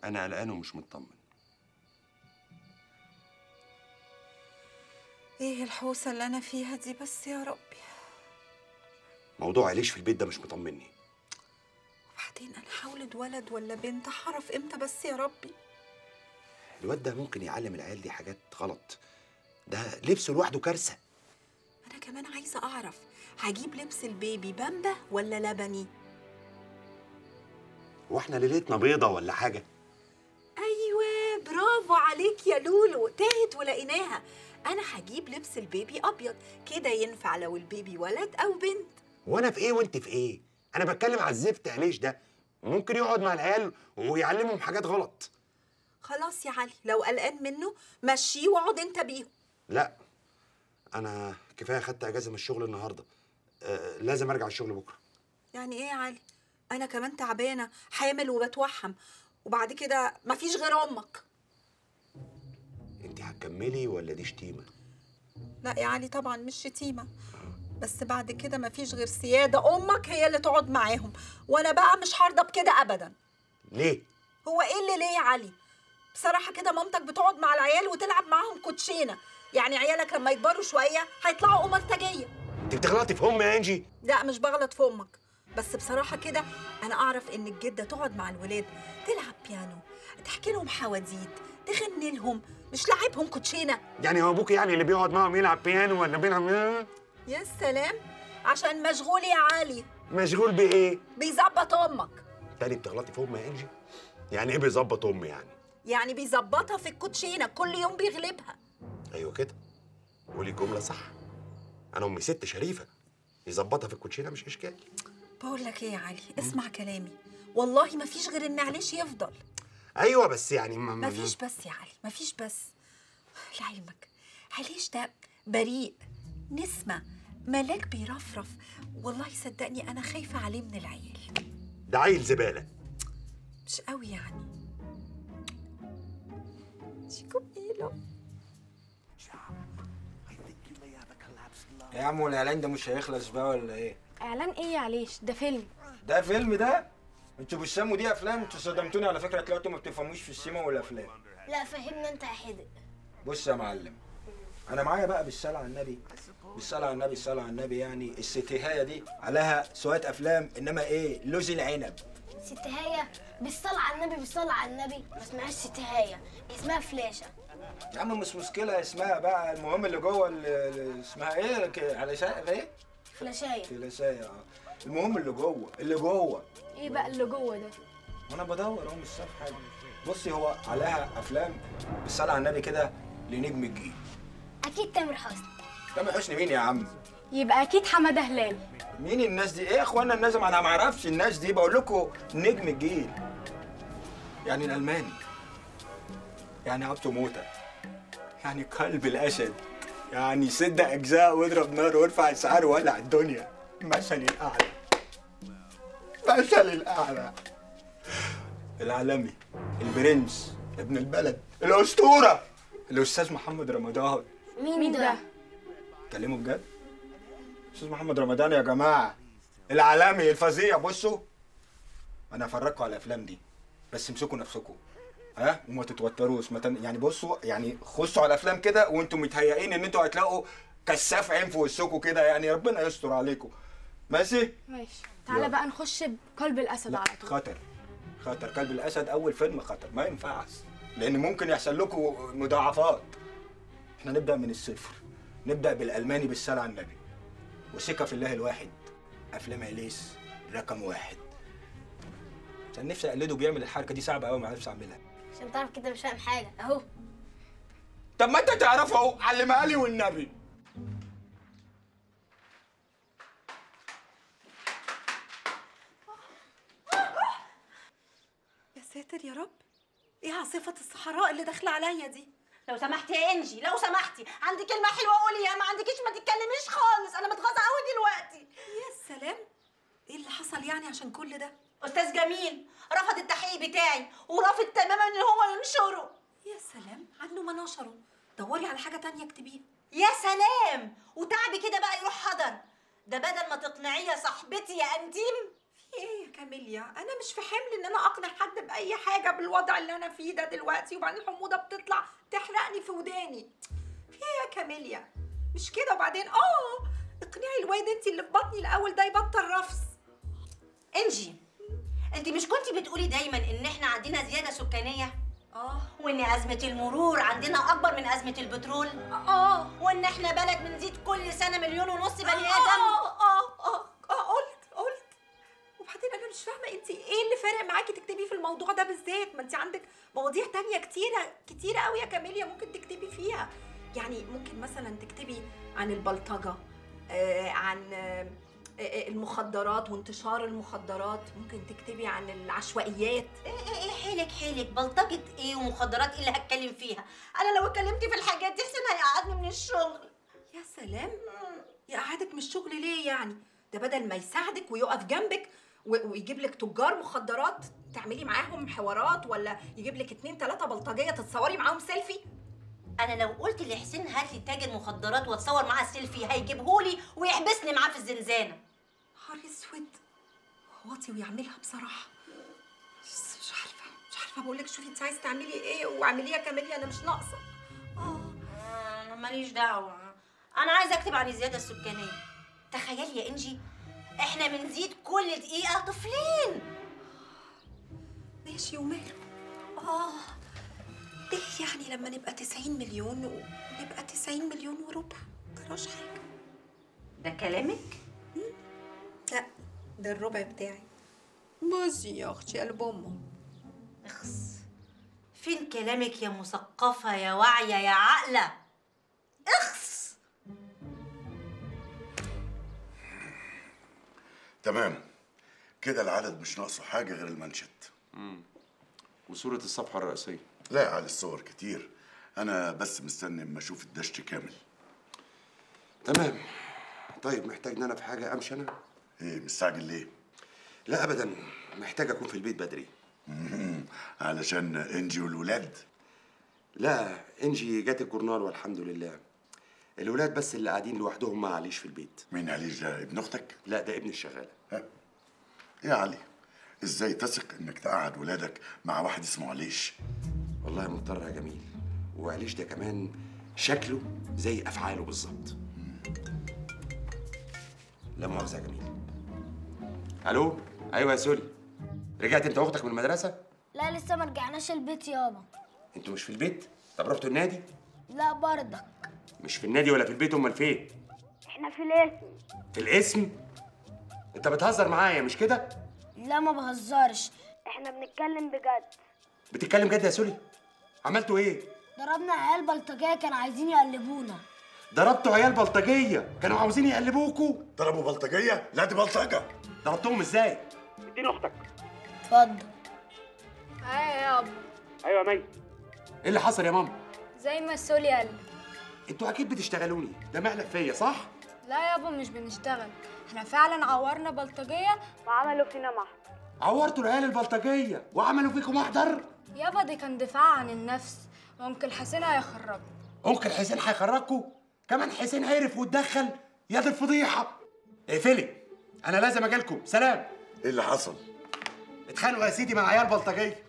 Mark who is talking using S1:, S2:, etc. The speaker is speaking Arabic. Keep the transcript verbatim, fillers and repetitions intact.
S1: انا قلقان ومش مطمن.
S2: ايه الحوسه اللي انا فيها دي بس يا ربي؟
S1: موضوع عيليش في البيت ده مش مطمني.
S2: وبعدين انا هولد ولد ولا بنت؟ هعرف امتى بس يا ربي؟
S1: الواد ده ممكن يعلم العيال دي حاجات غلط، ده لبسه لوحده كارثه.
S2: انا كمان عايزه اعرف، هجيب لبس البيبي بامبا ولا لبني؟
S1: واحنا ليلتنا بيضه ولا حاجه؟
S2: ايوه برافو عليك يا لولو، تاهت ولقيناها. انا هجيب لبس البيبي ابيض كده، ينفع لو البيبي ولد او بنت.
S1: وانا في ايه وانت في ايه؟ انا بتكلم على الزفت عيليش ده، ممكن يقعد مع العيال ويعلمهم حاجات غلط.
S2: خلاص يا علي، لو قلقان منه مشيه واقعد انت بيهم.
S1: لا انا كفايه خدت اجازه من الشغل النهارده، آه لازم ارجع الشغل بكره.
S2: يعني ايه يا علي؟ انا كمان تعبانه، حامل وبتوحم، وبعد كده مفيش غير امك.
S1: انت هتكملي ولا دي شتيمه؟
S2: لا يا علي طبعا مش شتيمه، بس بعد كده مفيش غير سياده، امك هي اللي تقعد معاهم، وانا بقى مش هرضى بكده ابدا.
S1: ليه؟
S2: هو ايه اللي ليه يا علي؟ بصراحه كده مامتك بتقعد مع العيال وتلعب معاهم كوتشينه، يعني عيالك لما يكبروا شويه هيطلعوا امرتجيه.
S1: انت بتغلطي في امي يا انجي.
S2: لا مش بغلط في امك، بس بصراحه كده انا اعرف ان الجده تقعد مع الولاد تلعب بيانو، تحكي لهم حواديت، تغني لهم، مش لعبهم كوتشينه.
S1: يعني هو ابوك يعني اللي بيقعد معاهم يلعب بيانو ولا بيلعب؟
S2: يا سلام، عشان مشغول يا علي.
S1: مشغول بايه؟
S2: بيظبط امك.
S1: تاني بتغلطي في امي يا انجي؟ يعني ايه بيظبط امي يعني؟
S2: يعني بيظبطها في الكوتشينه، كل يوم بيغلبها.
S1: ايوه كده، قولي الجمله صح. انا امي ست شريفه، يظبطها في الكوتشينه مش اشكال.
S2: بقول لك ايه يا علي، اسمع كلامي، والله ما فيش غير ان عليش يفضل.
S1: ايوه بس يعني ما
S2: ما فيش بس يا علي، ما فيش بس. لعلمك عليش ده بريء، نسمة، ملاك بيرفرف، والله صدقني انا خايفه عليه من العيال.
S1: ده عيل زباله.
S2: مش قوي يعني. شيكو بيلو.
S3: يا عم والاعلان ده مش هيخلص بقى ولا ايه؟
S4: اعلان ايه يا عليش؟ ده فيلم.
S3: ده فيلم ده؟ انتوا بتسموا دي افلام؟ انتوا صدمتوني على فكره، طلعتوا ما بتفهموش في السينما والافلام.
S5: لا فهمنا انت يا حدق.
S3: بص يا معلم، انا معايا بقى بالصلاه على النبي، بالصلاه على النبي، الصلاه على النبي، يعني الستهايه دي عليها شويه افلام، انما ايه لوز العنب.
S5: ستهايه؟ بالصلاه على النبي، بالصلاه على النبي، ما اسمهاش ستهايه، اسمها فلاشه.
S3: يا عم مش مشكله اسمها بقى، المهم اللي جوه اللي اسمها ايه ك- على شا... ايه؟
S5: فلاشايه.
S3: فلاشايه. اه المهم اللي جوه، اللي جوه.
S4: ايه بقى اللي جوه ده؟
S3: وانا بدور اهو مش شايف حاجه. بصي هو عليها افلام بالصلاه على النبي كده لنجم الجيل.
S5: اكيد تامر حسني.
S3: تامر حسني مين يا عم؟
S4: يبقى اكيد حماده هلال.
S3: مين الناس دي؟ ايه يا اخوانا الناس؟ انا ما اعرفش الناس دي، بقول لكم نجم الجيل. يعني الالماني، يعني عبده موته، يعني قلب الاسد، يعني سد اجزاء واضرب نار وارفع اسعار وولع الدنيا. مثل الاعلى، مثل الاعلى، العالمي، البرنس، ابن البلد، الاسطوره، الاستاذ محمد رمضان.
S5: مين,
S4: مين
S5: ده؟
S4: ده؟
S3: كلموا بجد؟ استاذ محمد رمضان يا جماعه، العالمي الفظيع. بصوا انا هفرجكم على الافلام دي، بس امسكوا نفسكم ها وما تتوتروش، ما تن... يعني بصوا يعني خشوا على الافلام كده وانتم متهيئين ان انتوا هتلاقوا كشاف عين في وشكم كده، يعني ربنا يستر عليكم. ماشي؟
S4: ماشي، تعالى
S3: يلا.
S4: بقى نخش بقلب الاسد
S3: لا
S4: على طول.
S3: خطر، خطر. كلب الاسد اول فيلم خطر، ما ينفعش، لان ممكن يحصل لكم مضاعفات. احنا نبدا من الصفر، نبدا بالالماني بالصلاه على النبي، وثقه في الله الواحد، افلام اليس رقم واحد. كان نفسي اقلده، بيعمل الحركه دي صعبه قوي، ما عرفتش اعملها.
S5: عشان تعرف كده مش فاهم حاجه اهو.
S3: طب ما انت تعرفه اهو، علمها لي والنبي.
S2: يا ساتر يا رب، ايه عاصفه الصحراء اللي داخله عليا دي؟
S6: لو سمحتي يا انجي، لو سمحتي عندي كلمه حلوه قوليها، ما عندكيش ما تتكلميش خالص، انا متغاظه قوي دلوقتي.
S2: يا سلام، ايه اللي حصل يعني عشان كل ده؟
S6: استاذ جميل رفض التحقيق بتاعي ورافض تماما ان هو ينشره.
S2: يا سلام، عنه ما نشره، دوري على حاجه تانية اكتبيها.
S6: يا سلام، وتعبي كده بقى يروح حضر، ده بدل ما تقنعيه يا صاحبتي يا انتيم.
S2: في ايه يا كاميليا، انا مش في حمل ان انا اقنع حد باي حاجه بالوضع اللي انا فيه ده دلوقتي، وبعدين الحموضه بتطلع تحرقني في وداني. في ايه يا كاميليا؟ مش كده. وبعدين اه اقنعي الواد انت اللي في بطني الاول ده يبطل رفس.
S6: انجي، انت مش كنتي بتقولي دايما ان احنا عندنا زياده سكانيه؟
S2: اه
S6: وان ازمه المرور عندنا اكبر من ازمه البترول؟
S2: اه
S6: وان احنا بلد بنزيد كل سنه مليون ونص بني ادم؟
S2: اه اه اه اه قلت قلت وبعدين انا مش فاهمه انت ايه اللي فارق معاكي تكتبي في الموضوع ده بالذات؟ ما انت عندك مواضيع تانية كتيره كتيره قوي يا كاميليا ممكن تكتبي فيها. يعني ممكن مثلا تكتبي عن البلطجه، آه عن آه المخدرات وانتشار المخدرات، ممكن تكتبي عن العشوائيات.
S6: ايه ايه ايه حيلك حيلك، بلطجة ايه ومخدرات ايه اللي هتكلم فيها؟ انا لو اتكلمت في الحاجات دي حسين هيقعدني من الشغل.
S2: يا سلام، يقعدك من الشغل ليه يعني؟ ده بدل ما يساعدك ويقف جنبك ويجيب لك تجار مخدرات تعملي معاهم حوارات، ولا يجيب لك اتنين تلاته بلطجيه تتصوري معاهم سيلفي.
S6: انا لو قلت لحسين هات لي تاجر مخدرات واتصور معاه سيلفي هيجيبهولي ويحبسني معاه في الزنزانه.
S2: نهار اسود، واطي ويعملها بصراحه. مش عارفه مش عارفه بقول لك شوفي انت عايزه تعملي ايه واعمليه يا كاميليا، انا مش ناقصه. اه
S6: انا ماليش دعوه، انا عايزه اكتب عن الزياده السكانيه. تخيلي يا انجي، احنا بنزيد كل دقيقه طفلين.
S2: ماشي وماله. اه ايه يعني لما نبقى تسعين مليون ونبقى تسعين مليون وربع؟ مجراش حاجه.
S6: ده كلامك؟
S2: لا، ده الربع بتاعي. بصي يا اختي قلب امه.
S6: اخس، فين كلامك يا مثقفه يا واعيه يا عاقله؟ اخس.
S7: تمام كده، العدد مش ناقصه حاجه غير المنشط.
S8: امم وصوره الصفحه الرئيسيه.
S7: لا يا علي، الصور كتير، انا بس مستني اما اشوف الدشت كامل.
S1: تمام. طيب محتاجني انا في حاجه امشي انا؟
S7: ايه مستعجل ليه؟
S1: لا ابدا، محتاج اكون في البيت بدري.
S7: علشان انجي والولاد؟
S1: لا، انجي جات الجورنال والحمد لله. الولاد بس اللي قاعدين لوحدهم مع عليش في البيت.
S7: مين عليش ده؟ ابن اختك؟
S1: لا، ده ابن الشغاله.
S7: ها؟ يا علي، ازاي تثق انك تقعد ولادك مع واحد اسمه عليش؟
S1: والله مضطر يا جميل، وعليش ده كمان شكله زي افعاله بالظبط. لا مؤاخذه يا جميل. الو، ايوه يا سولي، رجعت انت واختك من المدرسه؟
S5: لا لسه ما رجعناش البيت يابا.
S1: انتوا مش في البيت؟ طب رحتوا النادي؟
S5: لا برضك.
S1: مش في النادي ولا في البيت، امال فين؟
S5: احنا في الاسم.
S1: في الاسم؟ انت بتهزر معايا مش كده؟
S5: لا ما بهزرش، احنا بنتكلم بجد.
S1: بتتكلم جد يا سولي؟ عملتوا ايه؟
S5: ضربنا عيال بلطجيه كانوا عايزين يقلبونا.
S1: ضربتوا عيال بلطجيه كانوا عاوزين يقلبوكوا؟
S7: ضربوا بلطجيه؟ لا دي بلطجه.
S1: ضربتهم ازاي؟ اديني اختك.
S5: اتفضل.
S4: ايوه يابا.
S1: ايوه يا مي. ايه اللي حصل يا ماما؟
S4: زي ما السولي قال.
S1: انتوا اكيد بتشتغلوني، ده مقلق فيا صح؟
S4: لا يابا مش بنشتغل، احنا فعلا عورنا بلطجيه وعملوا فينا محضر.
S1: عورتوا العيال البلطجيه وعملوا فيكم محضر؟
S4: يابا دي كان دفاع عن النفس، وانكل حسين هيخرجنا.
S1: انكل حسين هيخرجكوا؟ كمان حسين عرف واتدخل؟ يا دي الفضيحه. اقفلي، انا لازم اجيلكم. سلام.
S7: ايه اللي حصل؟
S1: اتخانقوا يا سيدي مع عيال بلطجيه.